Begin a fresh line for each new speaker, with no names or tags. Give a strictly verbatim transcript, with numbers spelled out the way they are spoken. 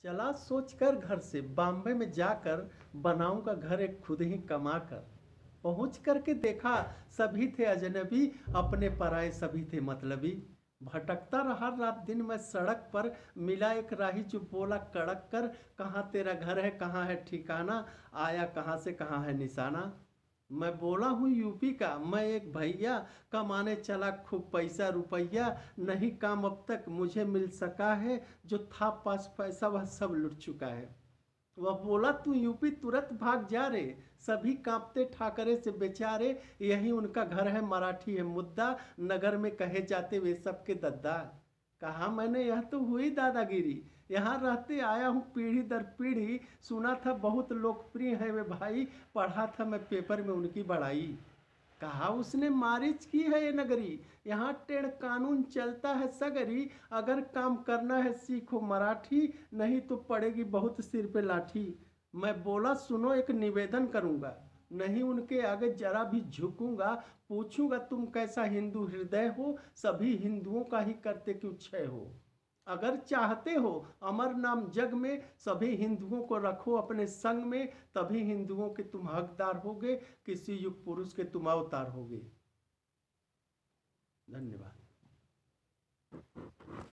चला सोचकर घर से बॉम्बे में जाकर बनाऊंगा घर एक खुद ही कमा कर। पहुंच करके देखा सभी थे अजनबी, अपने पराए सभी थे मतलबी। भटकता रहा रात दिन मैं सड़क पर, मिला एक राही जो बोला कड़क कर, कहाँ तेरा घर है कहाँ है ठिकाना, आया कहाँ से कहाँ है निशाना। मैं बोला हूँ यूपी का, मैं एक भैया, कमाने चला खूब पैसा रुपया, नहीं काम अब तक मुझे मिल सका है, जो था पास पैसा वह सब लुट चुका है। वह बोला तू यूपी तुरंत भाग जा रे, सभी कांपते ठाकरे से बेचारे, यही उनका घर है मराठी है मुद्दा, नगर में कहे जाते वे सबके दद्दा। कहा मैंने यह तो हुई दादागिरी, यहाँ रहते आया हूँ पीढ़ी दर पीढ़ी, सुना था बहुत लोकप्रिय है वे भाई, पढ़ा था मैं पेपर में उनकी बड़ाई। कहा उसने मारिच की है ये नगरी, यहाँ टेढ़ कानून चलता है सगरी, अगर काम करना है सीखो मराठी, नहीं तो पड़ेगी बहुत सिर पे लाठी। मैं बोला सुनो एक निवेदन करूंगा, नहीं उनके आगे जरा भी झुकूंगा, पूछूंगा तुम कैसा हिंदू हृदय हो, सभी हिंदुओं का ही करते क्यों क्षय हो। अगर चाहते हो अमर नाम जग में, सभी हिंदुओं को रखो अपने संग में, तभी हिंदुओं के तुम हकदार होगे, किसी युग पुरुष के तुम अवतार होगे। धन्यवाद।